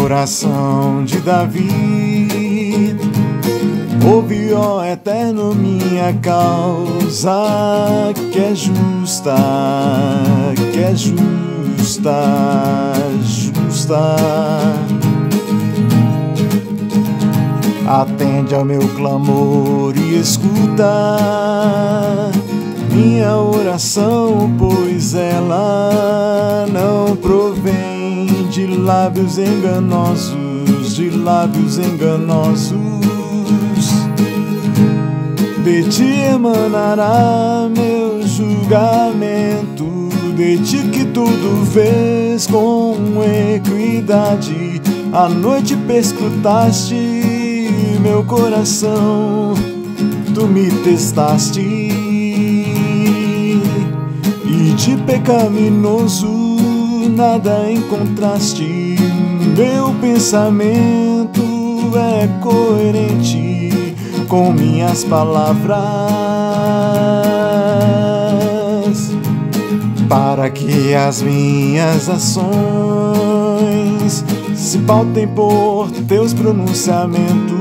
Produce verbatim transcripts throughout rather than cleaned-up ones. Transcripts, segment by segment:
oração de Davi. Ouve, ó Eterno, minha causa, que é justa, que é justa, justa. Atende ao meu clamor e escuta minha oração, pois ela não provém de lábios enganosos, de lábios enganosos. De ti emanará meu julgamento, de ti que tudo vês com equidade. À noite perscrutaste meu coração, tu me testaste, e de pecaminoso nada encontraste. Meu pensamento é coerente com minhas palavras, para que as minhas ações se pautem por teus pronunciamentos.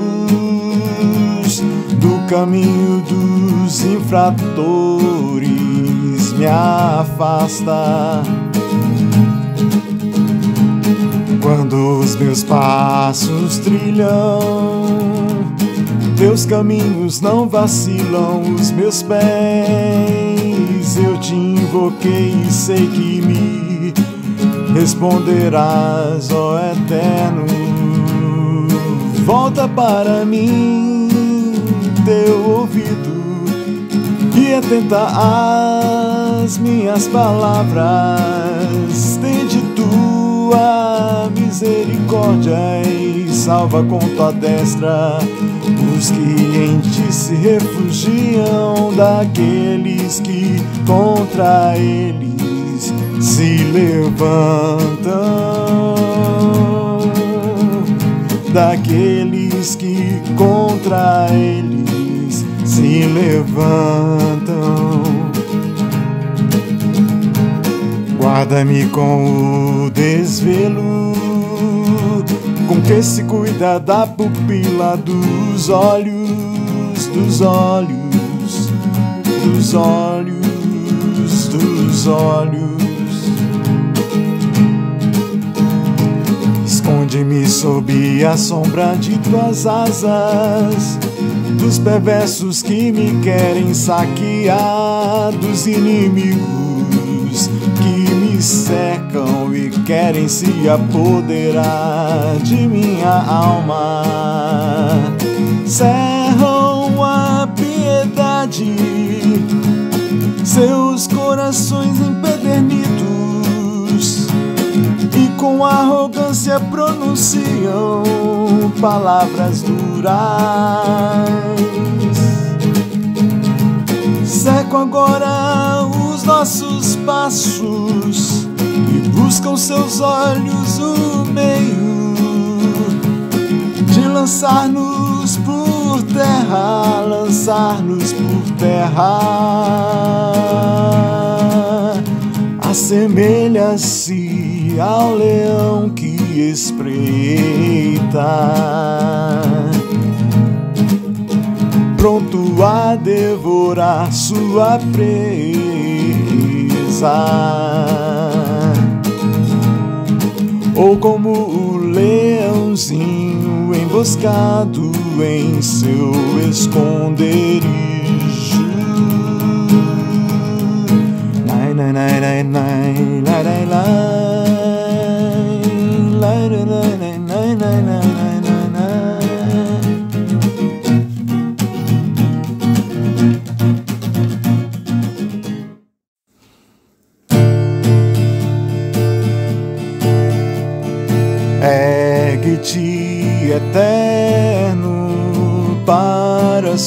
Do caminho dos infratores me afasta. Quando os meus passos trilham, teus caminhos não vacilam. Os meus pés eu te invoquei e sei que me responderás, ó Eterno. Volta para mim teu ouvido e atenta às minhas palavras. Tende tua misericórdia e salva com tua destra os que em ti se refugiam, daqueles que contra eles se levantam, daqueles que contra eles se levantam. Guarda-me com o desvelo, com que se cuida da pupila dos olhos, dos olhos, dos olhos, dos olhos. Esconde-me sob a sombra de tuas asas, dos perversos que me querem saquear, dos inimigos que me cercam e querem se apoderar de minha alma. Cerram a piedade seus corações empedernidos, e com arrogância pronunciam palavras duras. Cercam agora os nossos passos e buscam seus olhos o meio de lançar-nos por terra, lançar-nos por terra. Assemelha-se ao leão que espreita, pronto a devorar sua presa, ou como o leãozinho emboscado em seu esconderijo. Nai, nai, nai, nai, nai, nai, nai, nai, nai, nai, nai, nai. Ergue-te, Eterno, para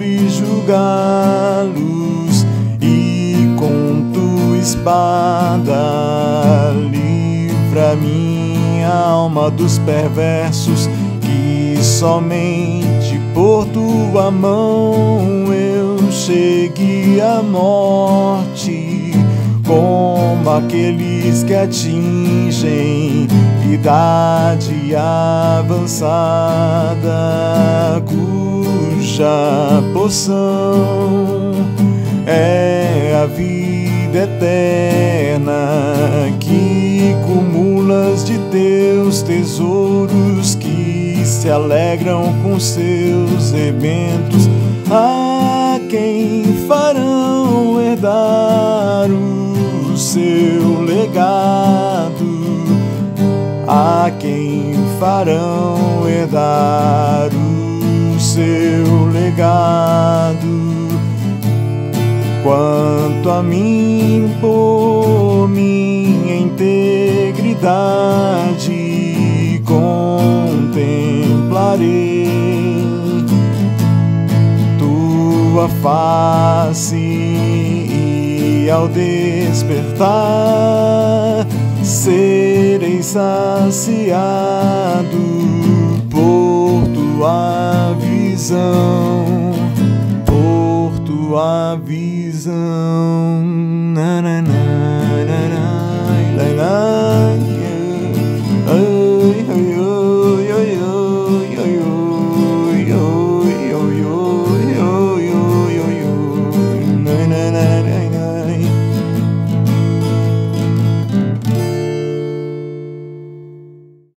subjugá-los, e com tua espada livra minha alma dos perversos, que somente por tua mão eu chegue à morte. Como como aqueles que atingem idade avançada, cuja porção é a vida eterna, que cumulas de teus tesouros, que se alegram com seus rebentos. A quem farão herdar o seu legado? A quem farão herdar o seu legado? Quanto a mim, por minha integridade, contemplarei tua face, e ao despertar serei saciado por tua visão, por tua visão. Na, na, na.